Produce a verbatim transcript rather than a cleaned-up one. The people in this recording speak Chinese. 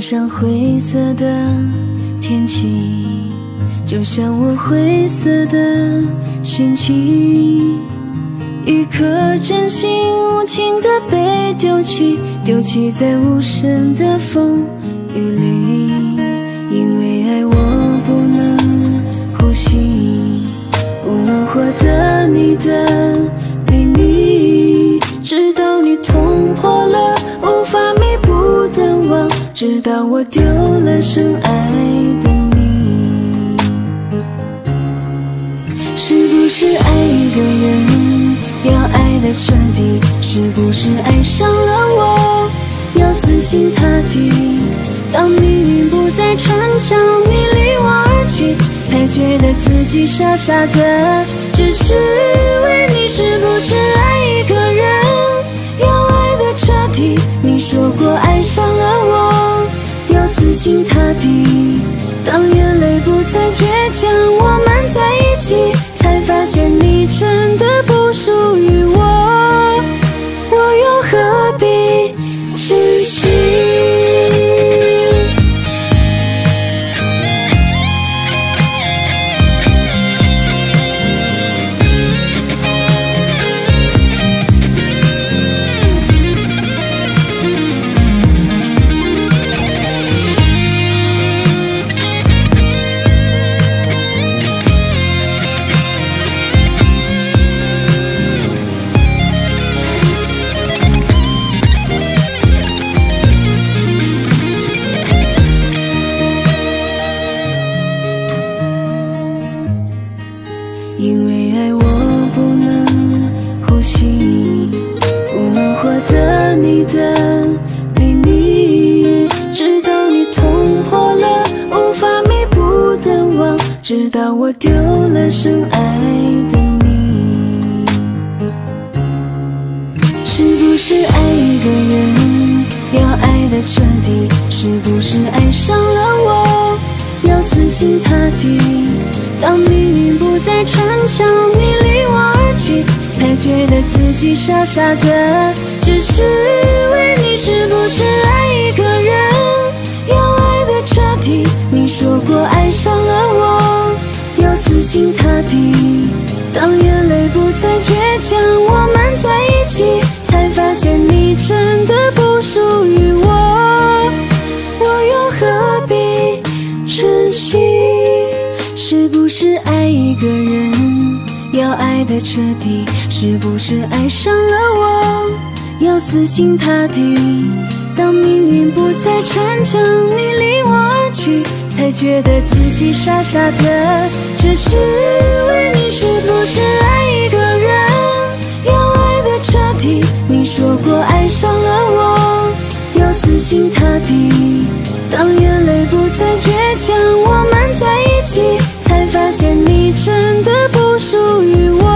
上灰色的天气，就像我灰色的心情，一颗真心无情的被丢弃，丢弃在无声的风雨里。因为爱我不能呼吸，不能获得你的秘密，直到你捅破了无法弥补的网，直到我丢了深爱的你。是不是爱一个人要爱得彻底？是不是爱上了我要死心塌地？当命运不再逞强，你离我而去，才觉得自己傻傻的只是为你。是不是爱一个人要爱得彻底？你说过爱上了我要死心塌地，当眼泪不再倔强，我们在一起，才发现你真的不属于我，我又何必珍惜？因为爱我不能呼吸，不能获得你的秘密，直到你捅破了无法弥补的网，直到我丢了深爱的你。是不是爱一个人要爱得彻底？是不是爱上了我要死心塌地？当命运不再逞强，你离我而去，才觉得自己傻傻的只是为你。是不是爱一个人要爱得彻底？你说过爱上了我要死心塌地，当眼泪不再倔强，我们在一起，才发现你真的不属于我，我又何必珍惜？是不是爱一个人要爱得彻底？是不是爱上了我要死心塌地，当命运不再逞强，你离我而去，才觉得自己傻傻的只是为你。是不是爱一个人要爱得彻底？你说过爱上了我要死心塌地，当眼泪不再倔强，我们在一起，才发现你真的不属于我。